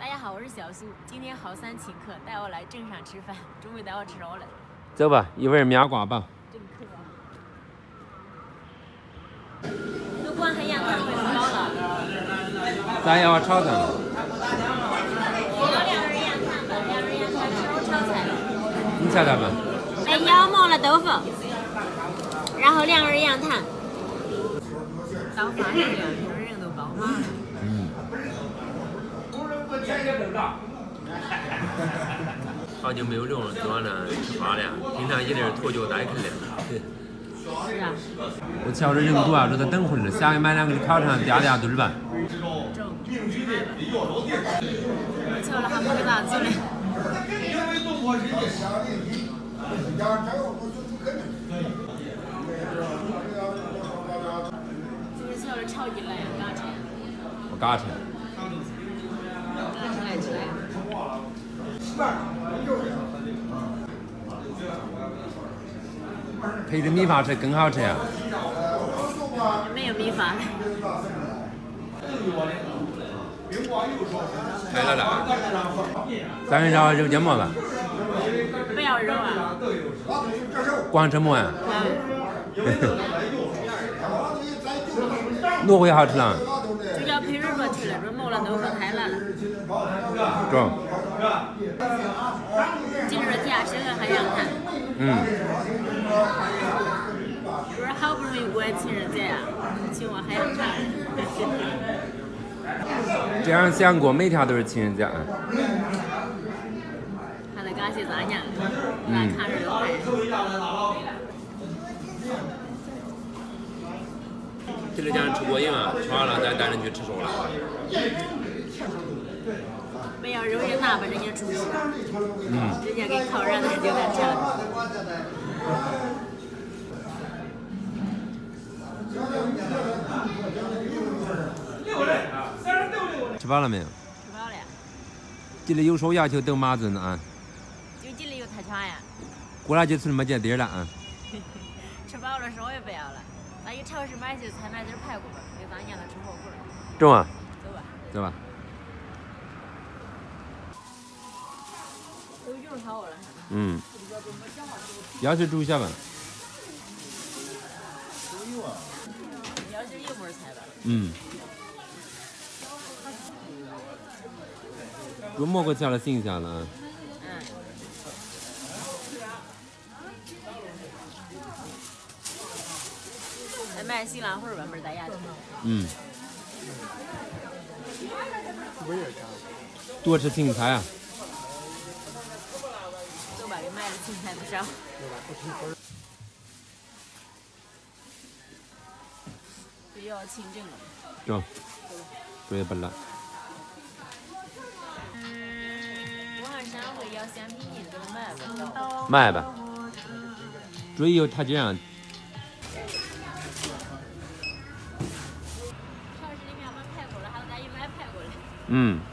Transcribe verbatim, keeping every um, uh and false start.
家好，我是小苏。今天郝三请客，带我来镇上吃饭，终于带我吃着了。 走吧，一会儿面挂吧。 真渴啊！都光黑羊汤会很高了。 咱要炒蛋。 要两根羊汤吧，两根羊汤吃炒菜。 你炒啥吧？ 来腰末了豆腐，然后两根羊汤。当发现这样，人人都包嘛。 嗯。好久没有这种这样的吃法了，平常一点拖脚带去了。 是啊。 我瞧着人多啊，说他等会儿，下去买两个烤肠嗲嗲墩儿吧。 中。我瞧了还没给咋子嘞。就是瞧着炒一来，嘎吃。 我嘎吃。 嘎吃来吃来。 配着米饭吃更好吃呀、 啊。没有米饭。 开了啦。咱们要肉夹馍吧？ 不要肉啊。 光吃馍啊？挪回好吃了。 就叫配肉馍吃了，这馍了都分开了了。 中。 今儿加生了还羊汤。 嗯。 不是好不容易过情人节啊，请我还羊汤。 这样想过，每天都是情人节。 还得感谢咱娘，来看着都开。 今儿家吃过瘾啊，吃完了再带人去吃熟了。 没有肉也拿吧，人家厨师， 嗯， 人家给烤热的就在这。 吃饱了没有？ 吃饱了。 今儿有手要求都马尊啊。 就今儿有太长呀。 过来就吃那么点点了啊。 吃饱了说我也不要了，那有超市买些菜，买点排骨吧，给咱娘的吃火锅。 中啊。 走吧。 走吧。 都用好了。 嗯。要是煮下吧。 都有啊。要是有门菜吧。 嗯。煮蘑菇下了新鲜了啊。 嗯。再买西兰花吧，没带牙签。 嗯。多吃青菜啊。 走吧，给买的青菜不少。就要清蒸了。 中。这也不辣。 我还上回要橡皮泥，都买吧。 买吧。注意有它这样。 超市里面买排骨了，还有咱也买排骨了。 嗯。